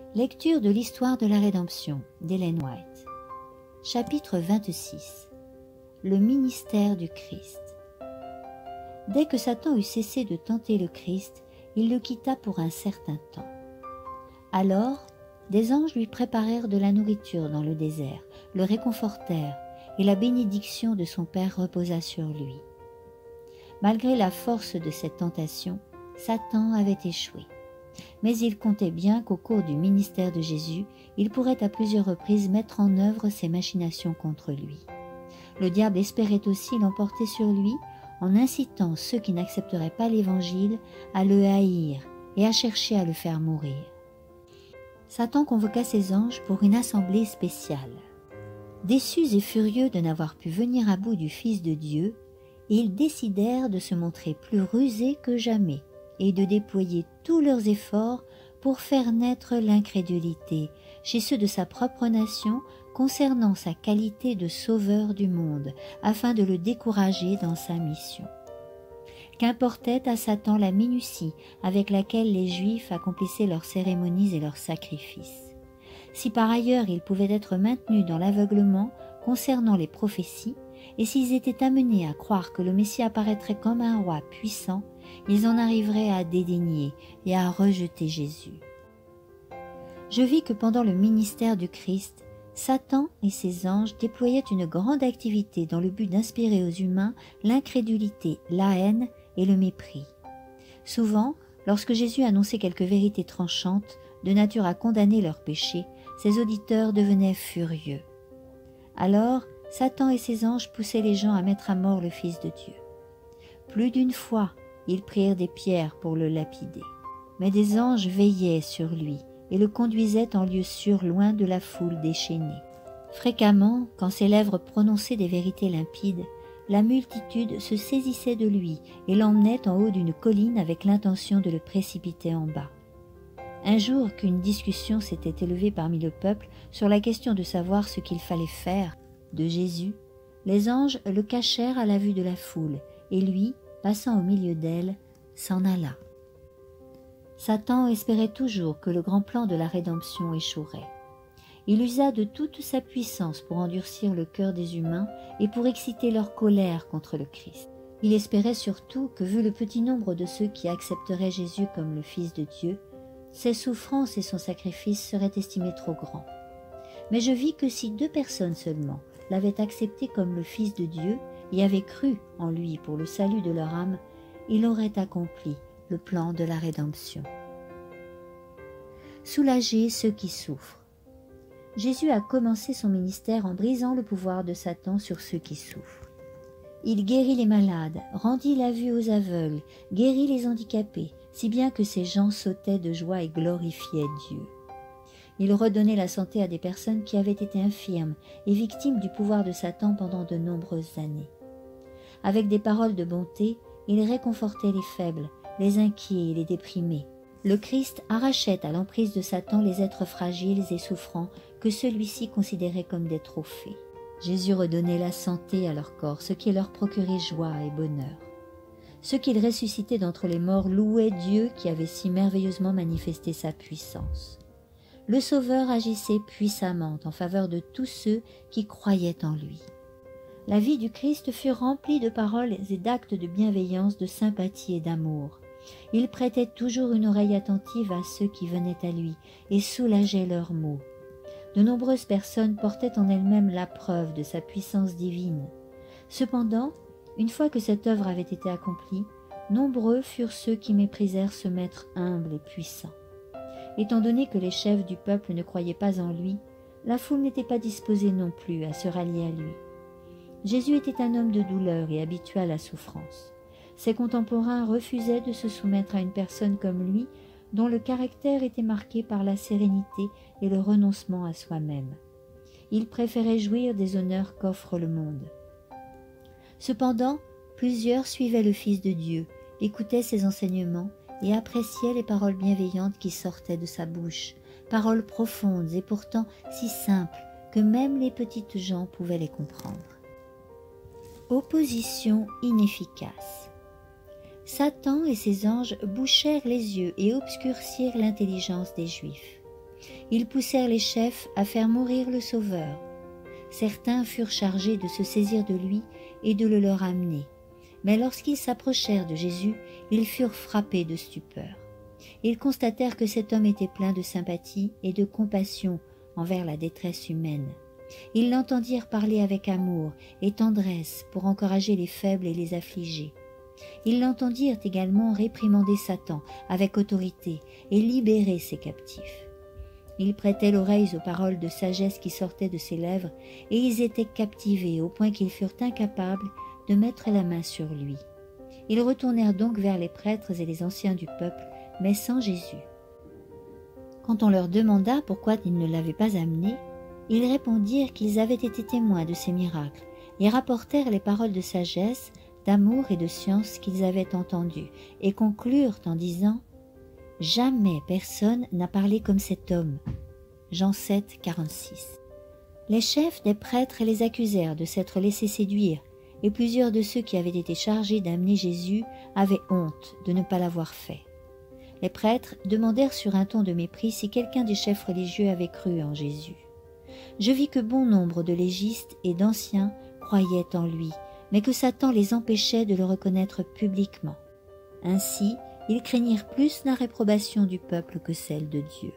Lecture de l'histoire de la rédemption d'Ellen White. Chapitre 26. Le ministère du Christ. Dès que Satan eut cessé de tenter le Christ, il le quitta pour un certain temps. Alors, des anges lui préparèrent de la nourriture dans le désert, le réconfortèrent, et la bénédiction de son Père reposa sur lui. Malgré la force de cette tentation, Satan avait échoué. Mais il comptait bien qu'au cours du ministère de Jésus, il pourrait à plusieurs reprises mettre en œuvre ses machinations contre lui. Le diable espérait aussi l'emporter sur lui en incitant ceux qui n'accepteraient pas l'Évangile à le haïr et à chercher à le faire mourir. Satan convoqua ses anges pour une assemblée spéciale. Déçus et furieux de n'avoir pu venir à bout du Fils de Dieu, ils décidèrent de se montrer plus rusés que jamais et de déployer tous leurs efforts pour faire naître l'incrédulité chez ceux de sa propre nation concernant sa qualité de sauveur du monde, afin de le décourager dans sa mission. Qu'importait à Satan la minutie avec laquelle les Juifs accomplissaient leurs cérémonies et leurs sacrifices. Si par ailleurs ils pouvaient être maintenus dans l'aveuglement concernant les prophéties, et s'ils étaient amenés à croire que le Messie apparaîtrait comme un roi puissant, ils en arriveraient à dédaigner et à rejeter Jésus. Je vis que pendant le ministère du Christ, Satan et ses anges déployaient une grande activité dans le but d'inspirer aux humains l'incrédulité, la haine et le mépris. Souvent, lorsque Jésus annonçait quelques vérités tranchantes, de nature à condamner leurs péchés, ses auditeurs devenaient furieux. Alors, Satan et ses anges poussaient les gens à mettre à mort le Fils de Dieu. Plus d'une fois, ils prirent des pierres pour le lapider. Mais des anges veillaient sur lui et le conduisaient en lieu sûr loin de la foule déchaînée. Fréquemment, quand ses lèvres prononçaient des vérités limpides, la multitude se saisissait de lui et l'emmenait en haut d'une colline avec l'intention de le précipiter en bas. Un jour qu'une discussion s'était élevée parmi le peuple sur la question de savoir ce qu'il fallait faire de Jésus, les anges le cachèrent à la vue de la foule, et lui, passant au milieu d'elle, s'en alla. Satan espérait toujours que le grand plan de la rédemption échouerait. Il usa de toute sa puissance pour endurcir le cœur des humains et pour exciter leur colère contre le Christ. Il espérait surtout que, vu le petit nombre de ceux qui accepteraient Jésus comme le Fils de Dieu, ses souffrances et son sacrifice seraient estimés trop grands. Mais je vis que si 2 personnes seulement l'avaient accepté comme le Fils de Dieu et avaient cru en lui pour le salut de leur âme, il aurait accompli le plan de la rédemption. Soulager ceux qui souffrent. Jésus a commencé son ministère en brisant le pouvoir de Satan sur ceux qui souffrent. Il guérit les malades, rendit la vue aux aveugles, guérit les handicapés, si bien que ces gens sautaient de joie et glorifiaient Dieu. Il redonnait la santé à des personnes qui avaient été infirmes et victimes du pouvoir de Satan pendant de nombreuses années. Avec des paroles de bonté, il réconfortait les faibles, les inquiets et les déprimés. Le Christ arrachait à l'emprise de Satan les êtres fragiles et souffrants que celui-ci considérait comme des trophées. Jésus redonnait la santé à leur corps, ce qui leur procurait joie et bonheur. Ceux qu'il ressuscitait d'entre les morts louaient Dieu qui avait si merveilleusement manifesté sa puissance. Le Sauveur agissait puissamment en faveur de tous ceux qui croyaient en lui. La vie du Christ fut remplie de paroles et d'actes de bienveillance, de sympathie et d'amour. Il prêtait toujours une oreille attentive à ceux qui venaient à lui et soulageait leurs maux. De nombreuses personnes portaient en elles-mêmes la preuve de sa puissance divine. Cependant, une fois que cette œuvre avait été accomplie, nombreux furent ceux qui méprisèrent ce maître humble et puissant. Étant donné que les chefs du peuple ne croyaient pas en lui, la foule n'était pas disposée non plus à se rallier à lui. Jésus était un homme de douleur et habitué à la souffrance. Ses contemporains refusaient de se soumettre à une personne comme lui, dont le caractère était marqué par la sérénité et le renoncement à soi-même. Ils préféraient jouir des honneurs qu'offre le monde. Cependant, plusieurs suivaient le Fils de Dieu, écoutaient ses enseignements et appréciaient les paroles bienveillantes qui sortaient de sa bouche, paroles profondes et pourtant si simples que même les petites gens pouvaient les comprendre. Opposition inefficace. Satan et ses anges bouchèrent les yeux et obscurcirent l'intelligence des Juifs. Ils poussèrent les chefs à faire mourir le Sauveur. Certains furent chargés de se saisir de lui et de le leur amener. Mais lorsqu'ils s'approchèrent de Jésus, ils furent frappés de stupeur. Ils constatèrent que cet homme était plein de sympathie et de compassion envers la détresse humaine. Ils l'entendirent parler avec amour et tendresse pour encourager les faibles et les affligés. Ils l'entendirent également réprimander Satan avec autorité et libérer ses captifs. Ils prêtaient l'oreille aux paroles de sagesse qui sortaient de ses lèvres, et ils étaient captivés au point qu'ils furent incapables de mettre la main sur lui. Ils retournèrent donc vers les prêtres et les anciens du peuple, mais sans Jésus. Quand on leur demanda pourquoi ils ne l'avaient pas amené, ils répondirent qu'ils avaient été témoins de ses miracles, et rapportèrent les paroles de sagesse, d'amour et de science qu'ils avaient entendues, et conclurent en disant « Jamais personne n'a parlé comme cet homme. » Jean 7, 46. Les chefs des prêtres les accusèrent de s'être laissés séduire, et plusieurs de ceux qui avaient été chargés d'amener Jésus avaient honte de ne pas l'avoir fait. Les prêtres demandèrent sur un ton de mépris si quelqu'un des chefs religieux avait cru en Jésus. Je vis que bon nombre de légistes et d'anciens croyaient en lui, mais que Satan les empêchait de le reconnaître publiquement. Ainsi, ils craignirent plus la réprobation du peuple que celle de Dieu.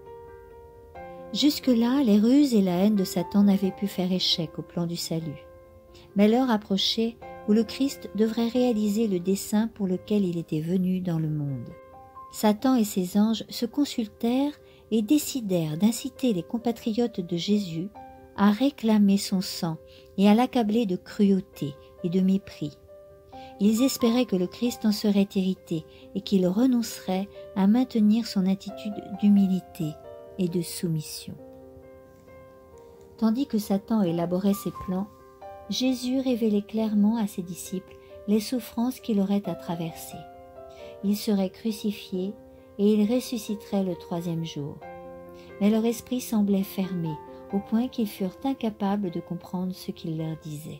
Jusque-là, les ruses et la haine de Satan n'avaient pu faire échec au plan du salut. Mais l'heure approchait où le Christ devrait réaliser le dessein pour lequel il était venu dans le monde. Satan et ses anges se consultèrent et décidèrent d'inciter les compatriotes de Jésus à réclamer son sang et à l'accabler de cruauté et de mépris. Ils espéraient que le Christ en serait irrité et qu'il renoncerait à maintenir son attitude d'humilité et de soumission. Tandis que Satan élaborait ses plans, Jésus révélait clairement à ses disciples les souffrances qu'il aurait à traverser. Il serait crucifié et il ressusciterait le troisième jour. Mais leur esprit semblait fermé, au point qu'ils furent incapables de comprendre ce qu'il leur disait.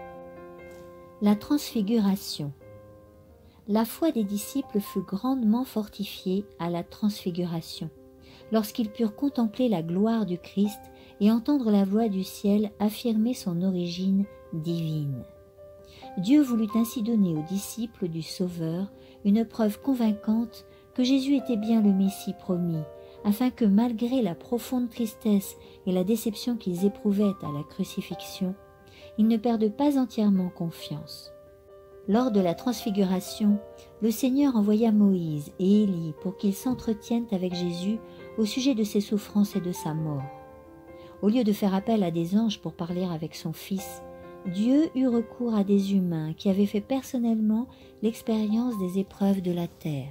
La transfiguration. La foi des disciples fut grandement fortifiée à la transfiguration, lorsqu'ils purent contempler la gloire du Christ et entendre la voix du ciel affirmer son origine divine. Dieu voulut ainsi donner aux disciples du Sauveur une preuve convaincante que Jésus était bien le Messie promis, afin que malgré la profonde tristesse et la déception qu'ils éprouvaient à la crucifixion, ils ne perdent pas entièrement confiance. Lors de la transfiguration, le Seigneur envoya Moïse et Élie pour qu'ils s'entretiennent avec Jésus au sujet de ses souffrances et de sa mort. Au lieu de faire appel à des anges pour parler avec son Fils, Dieu eut recours à des humains qui avaient fait personnellement l'expérience des épreuves de la terre.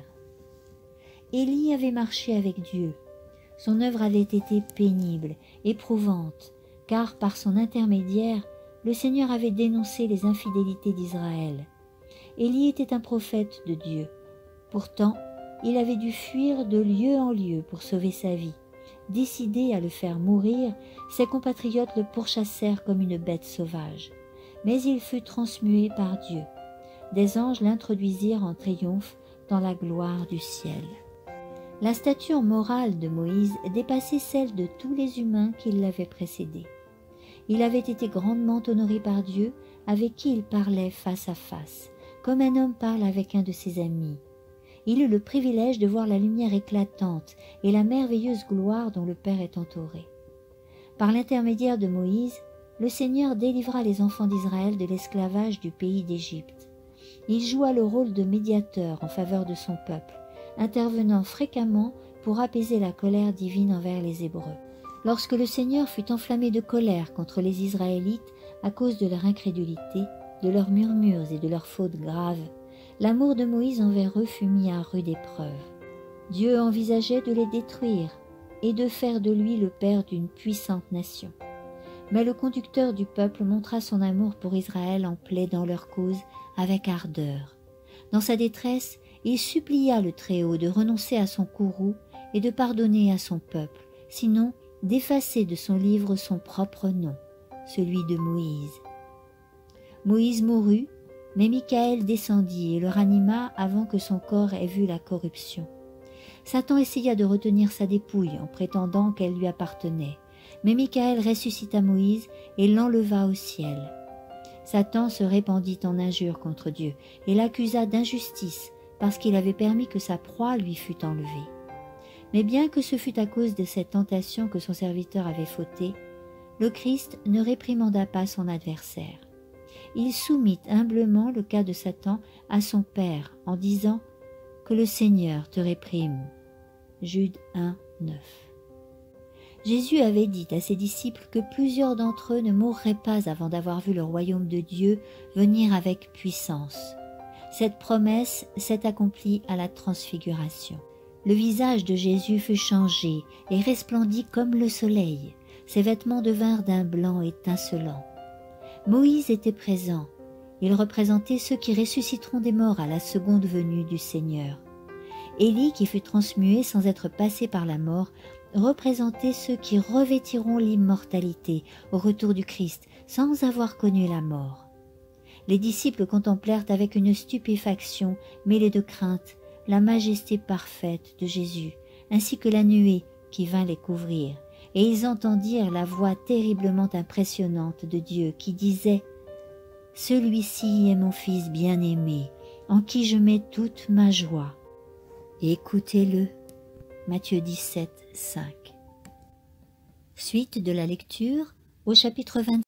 Élie avait marché avec Dieu. Son œuvre avait été pénible, éprouvante, car par son intermédiaire, le Seigneur avait dénoncé les infidélités d'Israël. Élie était un prophète de Dieu. Pourtant, il avait dû fuir de lieu en lieu pour sauver sa vie. Décidés à le faire mourir, ses compatriotes le pourchassèrent comme une bête sauvage. Mais il fut transmué par Dieu. Des anges l'introduisirent en triomphe dans la gloire du ciel. La stature morale de Moïse dépassait celle de tous les humains qui l'avaient précédé. Il avait été grandement honoré par Dieu, avec qui il parlait face à face, comme un homme parle avec un de ses amis. Il eut le privilège de voir la lumière éclatante et la merveilleuse gloire dont le Père est entouré. Par l'intermédiaire de Moïse, le Seigneur délivra les enfants d'Israël de l'esclavage du pays d'Égypte. Il joua le rôle de médiateur en faveur de son peuple, intervenant fréquemment pour apaiser la colère divine envers les Hébreux. Lorsque le Seigneur fut enflammé de colère contre les Israélites à cause de leur incrédulité, de leurs murmures et de leurs fautes graves, l'amour de Moïse envers eux fut mis à rude épreuve. Dieu envisageait de les détruire et de faire de lui le père d'une puissante nation. Mais le conducteur du peuple montra son amour pour Israël en plaidant leur cause avec ardeur. Dans sa détresse, il supplia le Très-Haut de renoncer à son courroux et de pardonner à son peuple, sinon d'effacer de son livre son propre nom, celui de Moïse. Moïse mourut, mais Michaël descendit et le ranima avant que son corps ait vu la corruption. Satan essaya de retenir sa dépouille en prétendant qu'elle lui appartenait. Mais Michaël ressuscita Moïse et l'enleva au ciel. Satan se répandit en injures contre Dieu et l'accusa d'injustice parce qu'il avait permis que sa proie lui fût enlevée. Mais bien que ce fût à cause de cette tentation que son serviteur avait fauté, le Christ ne réprimanda pas son adversaire. Il soumit humblement le cas de Satan à son Père en disant « Que le Seigneur te réprime ». Jude 1, 9. Jésus avait dit à ses disciples que plusieurs d'entre eux ne mourraient pas avant d'avoir vu le royaume de Dieu venir avec puissance. Cette promesse s'est accomplie à la transfiguration. Le visage de Jésus fut changé et resplendit comme le soleil. Ses vêtements devinrent d'un blanc étincelant. Moïse était présent. Il représentait ceux qui ressusciteront des morts à la seconde venue du Seigneur. Élie, qui fut transmué sans être passé par la mort, représentait ceux qui revêtiront l'immortalité au retour du Christ sans avoir connu la mort. Les disciples contemplèrent avec une stupéfaction mêlée de crainte la majesté parfaite de Jésus, ainsi que la nuée qui vint les couvrir, et ils entendirent la voix terriblement impressionnante de Dieu qui disait « Celui-ci est mon Fils bien-aimé, en qui je mets toute ma joie. Écoutez-le. » Matthieu 17, 5. Suite de la lecture au chapitre 26.